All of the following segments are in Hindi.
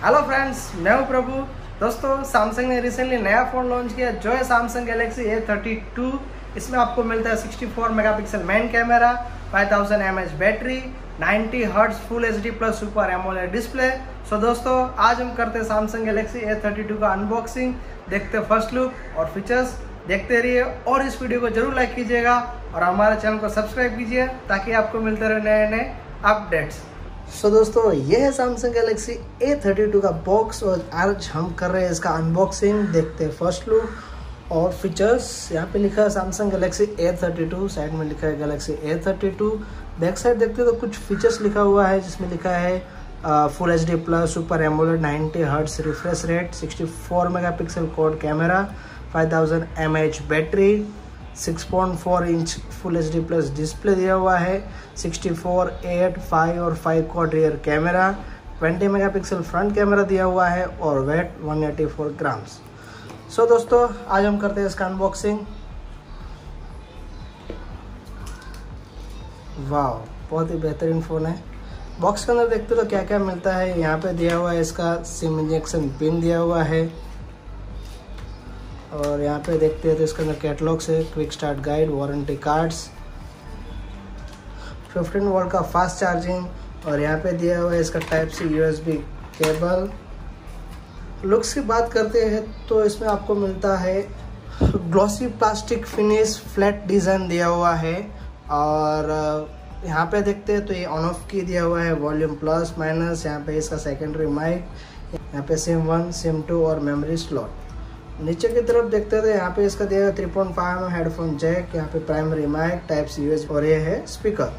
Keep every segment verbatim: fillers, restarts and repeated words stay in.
हेलो फ्रेंड्स, मैं हूं प्रभु। दोस्तों, सैमसंग ने रिसेंटली नया फ़ोन लॉन्च किया जो है Samsung Galaxy A thirty two. इसमें आपको मिलता है sixty four megapixel main camera, five thousand M H battery, ninety hertz full H D plus super AMOLED display. So दोस्तों, आज हम करते हैं Samsung Galaxy A thirty two का अनबॉक्सिंग, देखते हैं फर्स्ट लुक और फीचर्स। देखते रहिए और इस वीडियो को जरूर लाइक कीजिएगा और हमारे चैनल को सब्सक्राइब कीजिए ताकि आपको मिलते रहे नए नए अपडेट्स। सो so, दोस्तों, ये है Samsung Galaxy A thirty two का बॉक्स और आज हम कर रहे हैं इसका अनबॉक्सिंग। देखते हैं फर्स्ट लुक और फीचर्स। यहाँ पे लिखा है Samsung Galaxy A thirty two, side में लिखा है Galaxy A thirty two. Back side देखते हैं तो कुछ फीचर्स लिखा हुआ है जिसमें लिखा है full H D plus super AMOLED, ninety hertz refresh rate, sixty four megapixel quad camera, five thousand M H battery, six point four inch full H D plus display दिया हुआ है, सिक्सटी फोर, एट, फाइव और five quad rear camera, twenty megapixel front camera दिया हुआ है और weight one eighty four grams. So दोस्तों, आज हम करते हैं इसका अनबॉक्सिंग। वाह, बहुत ही बेहतरीन फ़ोन है। बॉक्स के अंदर देखते तो क्या क्या मिलता है। यहाँ पे दिया हुआ है इसका सिम इंजेक्शन पिन दिया हुआ है और यहाँ पे देखते हैं तो इसके अंदर कैटलॉग्स है, quick start guide, warranty cards, fifteen volt का फास्ट चार्जिंग और यहाँ पे दिया हुआ है इसका type C USB cable. Looks की बात करते हैं तो इसमें आपको मिलता है glossy plastic finish, flat design दिया हुआ है और यहाँ पे देखते हैं तो ये ऑन ऑफ की दिया हुआ है, वॉल्यूम प्लस माइनस, यहाँ पे इसका सेकेंडरी माइक, यहाँ पे सिम वन, सिम टू और मेमोरी स्लॉट। नीचे की तरफ देखते थे यहाँ पे इसका दिया है three point five headphone jack, यहाँ पे primary mic, type C USB और ये है स्पीकर।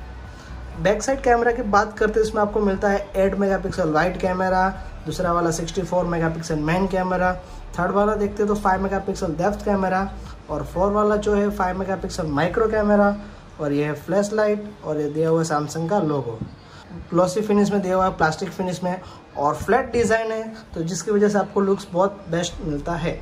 बैक साइड कैमरा की बात करते हैं इसमें आपको मिलता है एट मेगापिक्सल वाइड कैमरा, दूसरा वाला sixty four megapixel main camera, third वाला देखते हैं तो फाइव मेगापिक्सल डेप्थ कैमरा और फोर वाला जो है फाइव मेगापिक्सल माइक्रो कैमरा और ये है फ्लैश लाइट और ये दिया हुआ है सैमसंग का लोगो। ग्लॉसी फिनिश में दिया हुआ है, प्लास्टिक फिनिश में और फ्लैट डिज़ाइन है तो जिसकी वजह से आपको लुक्स बहुत बेस्ट मिलता है।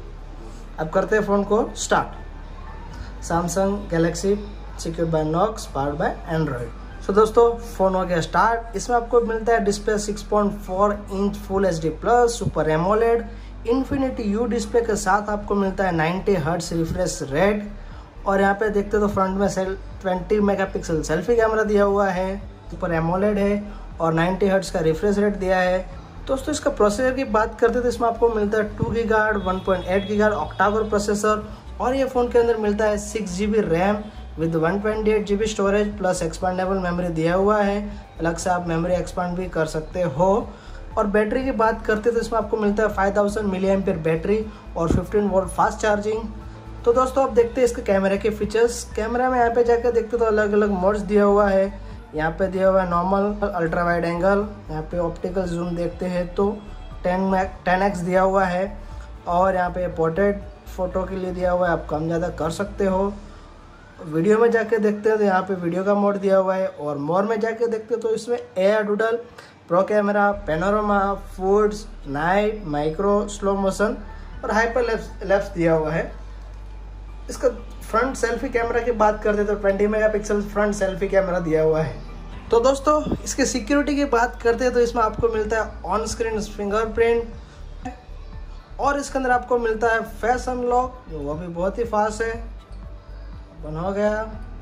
अब करते हैं फ़ोन को start. Samsung Galaxy secured by Knox, powered by Android. So दोस्तों, फ़ोन हो गया स्टार्ट। इसमें आपको मिलता है display six point four inch full H D plus super AMOLED Infinity U display के साथ आपको मिलता है नाइंटी हर्ट्ज रिफ्रेश रेट और यहाँ पे देखते तो फ्रंट में सेल ट्वेंटी मेगापिक्सल सेल्फी कैमरा दिया हुआ है, सुपर एमोलेड है और नाइंटी हर्ट्ज का रिफ्रेश रेट दिया है। दोस्तों, इसका प्रोसेसर की बात करते तो इसमें आपको मिलता है two gigahertz, one point eight gigahertz octa core processor और ये फ़ोन के अंदर मिलता है six G B RAM with one twenty eight G B storage plus expandable memory दिया हुआ है। अलग से आप मेमोरी एक्सपांड भी कर सकते हो। और बैटरी की बात करते तो इसमें आपको मिलता है five thousand milliampere battery और फिफ्टीन वोल्ट फास्ट चार्जिंग। तो दोस्तों, अब देखते हैं इसके कैमरे के फीचर्स। कैमरा में यहाँ पे जाकर देखते तो अलग अलग मोड्स दिया हुआ है। यहाँ पे दिया हुआ है नॉर्मल, अल्ट्रा वाइड एंगल, यहाँ पे ऑप्टिकल जूम देखते हैं तो टेन टेन एक्स दिया हुआ है और यहाँ पे पोर्ट्रेट फ़ोटो के लिए दिया हुआ है, आप कम ज़्यादा कर सकते हो। वीडियो में जाके देखते हैं तो यहाँ पे वीडियो का मोड दिया हुआ है और मोर में जाके देखते हैं तो इसमें air doodle, pro camera, panorama, foods, night, micro, slow motion और हाइपर लेफ्स दिया हुआ है। इसका फ्रंट सेल्फी कैमरा की बात करते तो twenty megapixel front selfie camera दिया हुआ है। तो दोस्तों, इसके सिक्योरिटी की बात करते हैं तो इसमें आपको मिलता है ऑन स्क्रीन फिंगरप्रिंट और इसके अंदर आपको मिलता है फेस अनलॉक, जो वो भी बहुत ही फास्ट है। बन हो गया।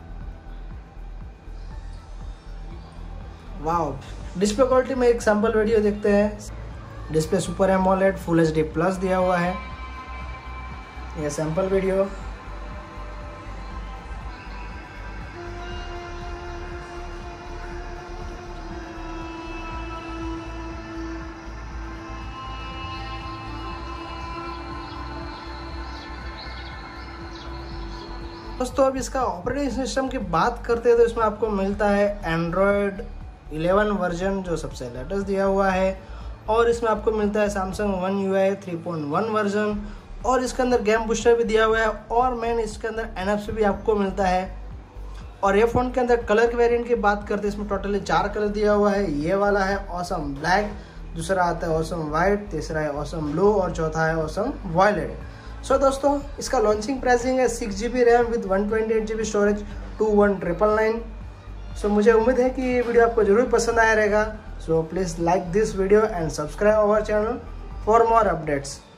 वाह, डिस्प्ले क्वालिटी में एक सैंपल वीडियो देखते हैं। Display super AMOLED full H D plus दिया हुआ है, यह सैंपल वीडियो। दोस्तों, अब इसका ऑपरेटिंग सिस्टम की बात करते हैं तो इसमें आपको मिलता है एंड्रॉयड इलेवन वर्जन जो सबसे लेटेस्ट दिया हुआ है और इसमें आपको मिलता है Samsung One U I three point one version और इसके अंदर गेम बूस्टर भी दिया हुआ है और मेन इसके अंदर एन एफ सी भी आपको मिलता है। और ये फ़ोन के अंदर कलर के वेरिएंट की बात करते हैं इसमें टोटली चार कलर दिया हुआ है। ये वाला है ऑसम ब्लैक, दूसरा आता है ऑसम वाइट, तीसरा है ऑसम ब्लू और चौथा है ऑसम वायलेट। सो so, दोस्तों, इसका लॉन्चिंग प्राइसिंग है six G B RAM with one twenty eight G B storage two one triple nine. So मुझे उम्मीद है कि ये वीडियो आपको ज़रूर पसंद आया रहेगा। So please like this video and subscribe our channel for more updates.